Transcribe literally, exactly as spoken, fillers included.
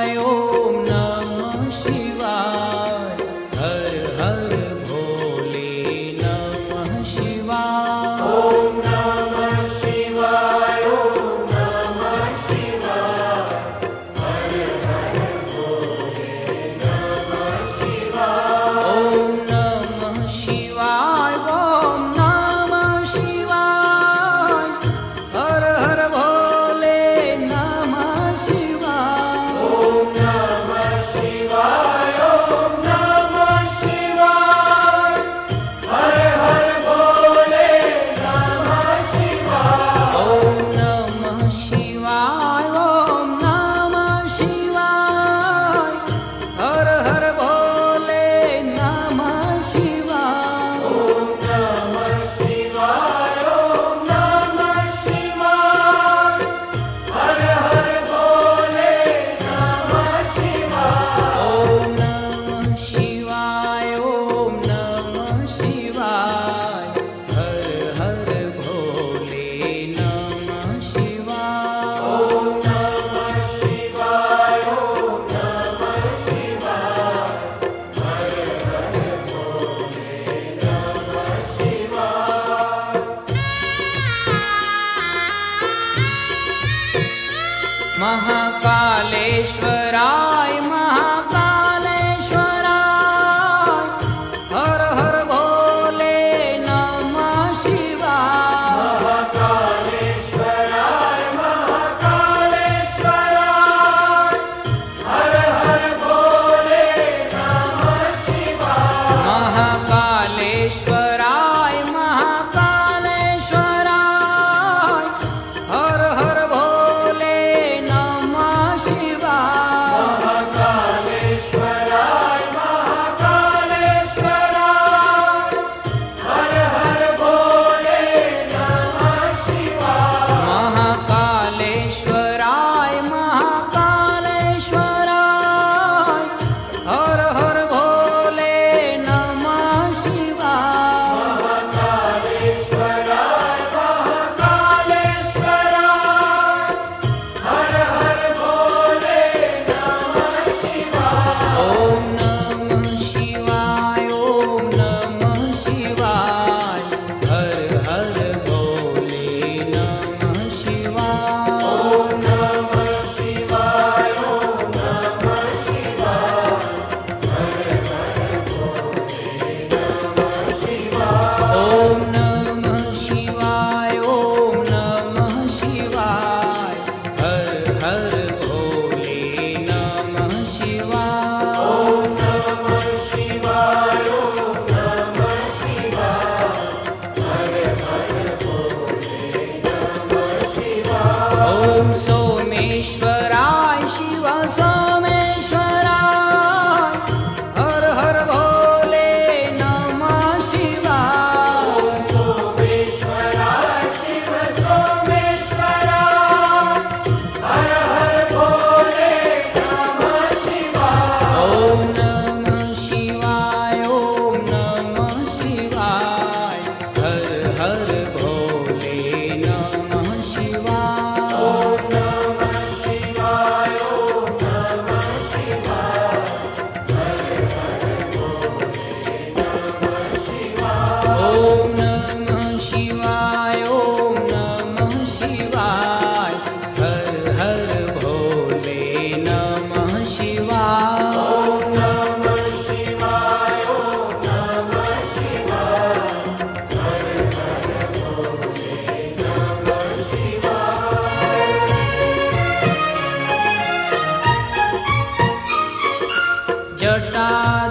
महाकालेश्वराय महाकालेश्वराय हर हर भोले नमः शिवाय। महाकालेश्वराय महाकालेश्वराय हर हर भोले नमः शिवाय। महाकालेश्वराय महाकालेश्वराय हर हर भोले नमः शिवाय। महाकालेश्वराय महाकालेश्वराय हर हर भोले नमः शिवाय। महाकालेश्वराय महाकालेश्वराय हर हर भोले नमः शिवाय। महाकालेश्वराय महाकालेश्वराय हर हर भोले नमः शिवाय। ओम नमः शिवाय ओम नमः शिवाय हर हर भोले नमः शिवाय। ओम नमः शिवाय ओम नमः शिवाय हर हर भोले नमः शिवाय। ओम नमः शिवाय ओम नमः शिवाय हर हर भोले नमः शिवाय। ओम नमः शिवाय ओम नमः शिवाय हर हर भोले नमः शिवाय। ओम सोमेश्वराय शिव सोमेश्वराय हर हर भोले नमः शिवाय। ओम सोमेश्वराय शिव सोमेश्वराय हर हर भोले नमः शिवाय। ओम नमः शिवाय ओम नमः शिवाय हर हर भोले नमः शिवाय। ओम नमः शिवाय ओम नमः शिवाय हर हर भोले नमः शिवाय। ओम नमः शिवाय ओम नमः शिवाय हर हर भोले नमः शिवाय। ओम नमः शिवाय ओम नमः शिवाय हर हर भोले नमः शिवाय। जटा